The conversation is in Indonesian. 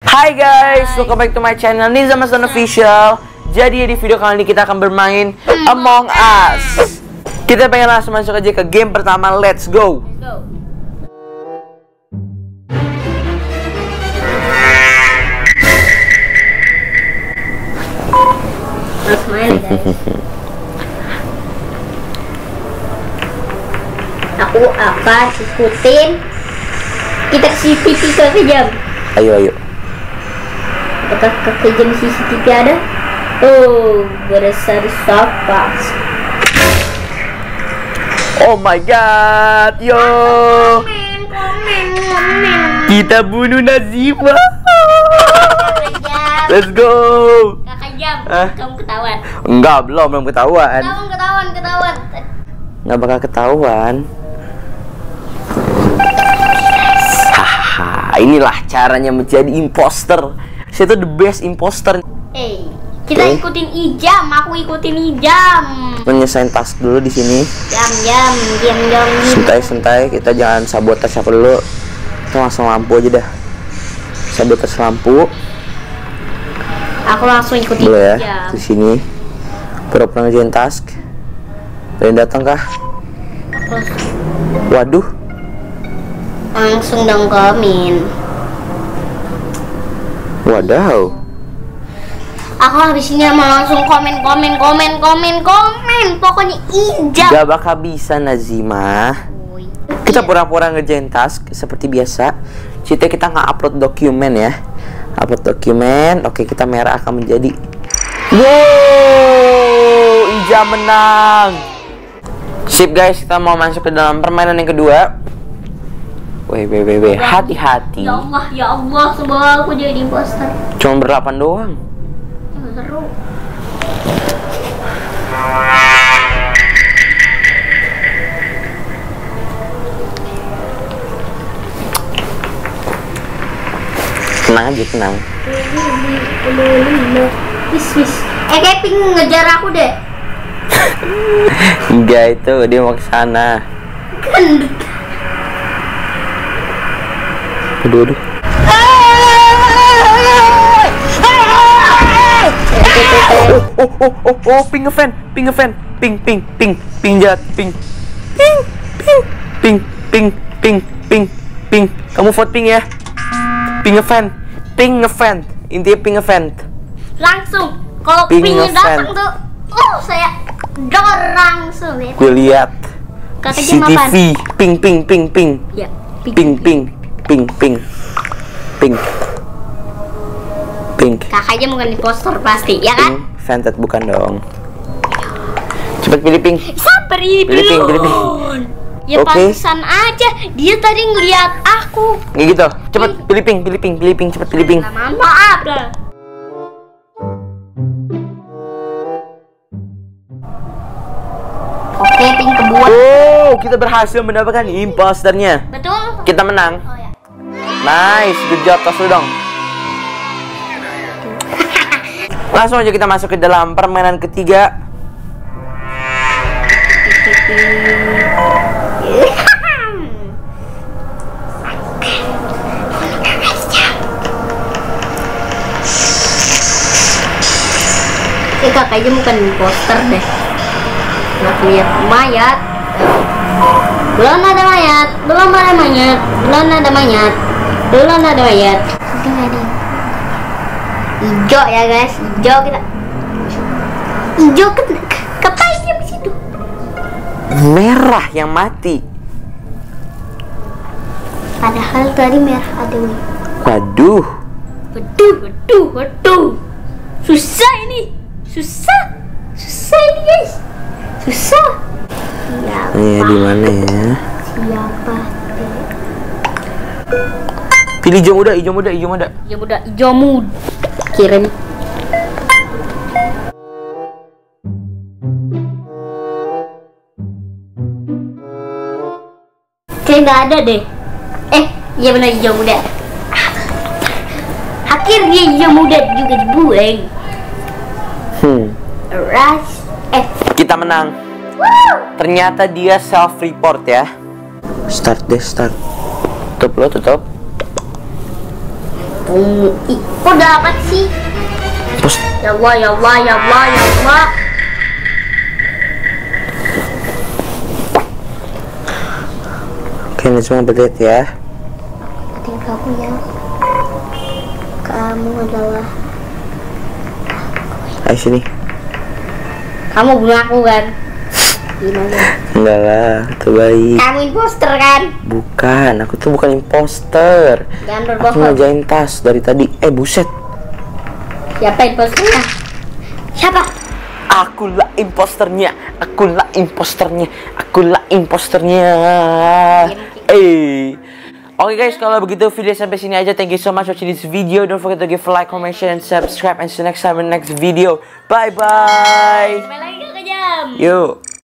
Hai guys, welcome back to my channel Nizam Hasan Official. Jadi di video kali ini kita akan bermain Among Us. Kita pengen langsung masuk aja ke game pertama, let's go. Aku akan ikutin kita CCTV ke kejam. Ayo. Apakah ke kejam CCTV ada? Oh, berdasar sapas. Oh my god, yo. Komen. Kita bunuh Nazima. Let's go. Kakak jam, kamu ketahuan. Enggak, belum ketahuan. Ketahuan. Nggak bakal ketahuan. Hahaha, inilah caranya menjadi imposter. Saya tuh the best imposter. Kita ikutin Ijam, aku ikutin Ijam. Menyesain task dulu di sini. Jam. Santai, kita jangan sabotage apa dulu. Kita langsung lampu aja dah. Sabotage lampu. Aku langsung ikutin boleh ya, Ijam. di sini. Pura-pura ngerjain task. Ada yang datang kah? Waduh. Langsung dong komen. Wadaw. Aku habis ini mau langsung komen. Pokoknya Ijam. Gak bakal bisa Nazima. Kita pura-pura ngerjain task seperti biasa. Kita nggak upload dokumen ya. Upload dokumen. Oke, kita merah akan menjadi. Wow, Ijam menang. Sip guys, kita mau masuk ke dalam permainan yang kedua. Weh, hati-hati. Ya Allah, semoga aku jadi imposter. Cuma berlapan doang. Seru. Tenang. Wis. Kayak ping ngejar aku deh. Enggak, itu dia mau ke sana. Kan. Aduh. Oh, ping ngefan. Ping jahat, ping. Kamu vote ping ya. Ping ngefan. Intinya ping ngefan. Langsung. Kalau pingnya datang tuh, saya dor langsung ya. Gue lihat. CCTV. Ping. Ya, Ping. Kakaknya bukan imposter pasti, ya kan? Vented bukan dong. Cepet pilih ping. Sabar ini Pilih ping. Ya Oke. pantesan aja. Dia tadi ngeliat aku. Nggak gitu. Cepet pilih ping. Cepet pilih ping. Maaf dah. Oke, ping kebuat. Oh, kita berhasil mendapatkan imposternya. Betul? Kita menang. Oh ya. Nice, good job, tos lu dong. Langsung aja kita masuk ke dalam permainan ketiga. Kakaknya bukan imposter deh. Nggak lihat mayat. Belum ada mayat. Hijau ya guys, hijau kita. Hijau kepain dia di situ. Merah yang mati. Padahal tadi merah ada. Waduh. Waduh. Susah ini guys. Susah. Di mana ya? Siapa? Pilih hijau muda. Hijau muda. Kirim. Kayak nggak ada deh. Iya benar hijau muda. Akhirnya hijau muda juga dibuang. Kita menang. Ternyata dia self report ya. Start. Tutup. Kok dapat sih? Ya Allah, ya Allah, ya Allah, ya Allah. Oke, ini semua berlihat ya. Tinggal aku ya. Kamu adalah. Ayo sini. Kamu bunuh aku kan? Gimana? Enggak lah, itu baik. Kamu imposter kan? Bukan, aku tuh bukan imposter. Jangan Aku berbohong. ngerjain tas dari tadi. Buset. Siapa imposternya? Siapa? Akulah imposternya. Akulah imposternya. Akulah imposternya. Oke guys, kalau begitu video sampai sini aja. Thank you so much watching this video. Don't forget to give a like, comment, share, and subscribe. And see you next time in the next video. Bye bye. Sampai lagi Kak Jam. Yuk.